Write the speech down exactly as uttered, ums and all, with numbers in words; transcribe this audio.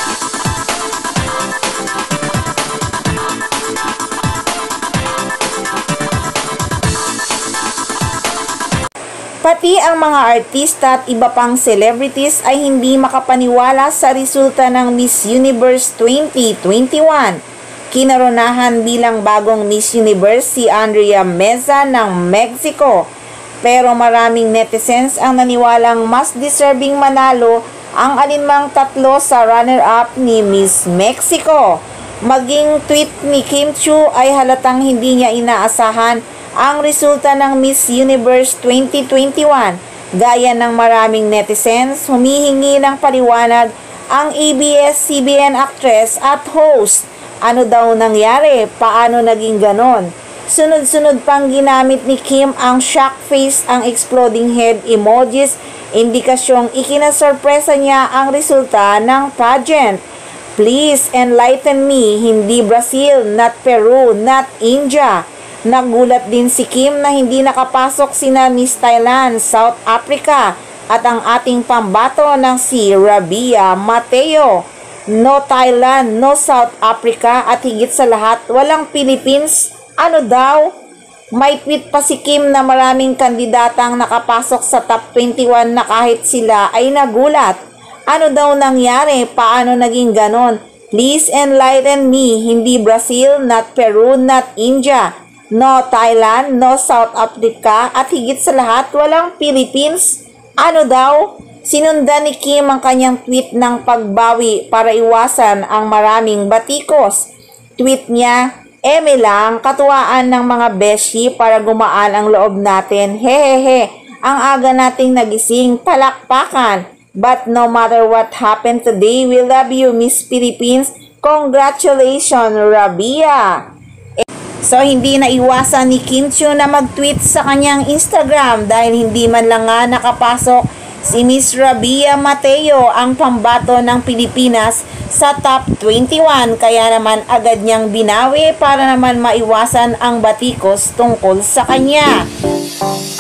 Pati ang mga artista at iba pang celebrities ay hindi makapaniwala sa resulta ng Miss Universe twenty twenty-one. Kinaronahan bilang bagong Miss Universe si Andrea Meza ng Mexico. Pero maraming netizens ang naniwalang mas deserving manalo ang alinmang tatlo sa runner-up ni Miss Mexico. Maging tweet ni Kim Chiu ay halatang hindi niya inaasahan ang resulta ng Miss Universe twenty twenty-one. Gaya ng maraming netizens, humihingi ng paliwanag ang A B S C B N actress at host. Ano daw nangyari? Paano naging ganon? Sunod-sunod pang ginamit ni Kim ang shock face, ang exploding head emojis, indikasyong ikinasorpresa niya ang resulta ng pageant. Please enlighten me, hindi Brazil, not Peru, not India. Nagulat din si Kim na hindi nakapasok sina Miss Thailand, South Africa at ang ating pambato ng si Rabia Mateo. No Thailand, no South Africa at higit sa lahat walang Philippines. Ano daw? May tweet pa si Kim na maraming kandidatang nakapasok sa top twenty-one na kahit sila ay nagulat. Ano daw nangyari? Paano naging ganon? Please enlighten me, hindi Brazil, not Peru, not India. No Thailand, no South Africa at higit sa lahat walang Philippines. Ano daw? Sinundan ni Kim ang kanyang tweet ng pagbawi para iwasan ang maraming batikos. Tweet niya, eme lang, katuwaan ng mga beshi para gumaan ang loob natin. Hehehe, ang aga nating nagising, palakpakan. But no matter what happened today, we love you, Miss Philippines. Congratulations, Rabia! So, hindi na iwasan ni Kim Chiu na mag-tweet sa kanyang Instagram dahil hindi man lang nga nakapasok si Miss Rabia Mateo, ang pambato ng Pilipinas, sa top twenty-one. Kaya naman agad niyang binawi para naman maiwasan ang batikos tungkol sa kanya.